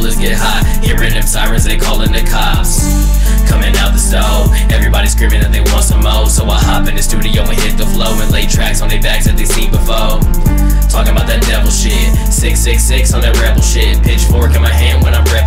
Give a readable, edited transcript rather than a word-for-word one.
bullets get hot. Hearing them sirens, they calling the cops. Coming out the stove, everybody screaming that they want some more. So I hop in the studio and hit the flow and lay tracks on their backs that they seen before. Talking about that devil shit, 666 on that rebel shit. Pitchfork in my hand when I'm ready.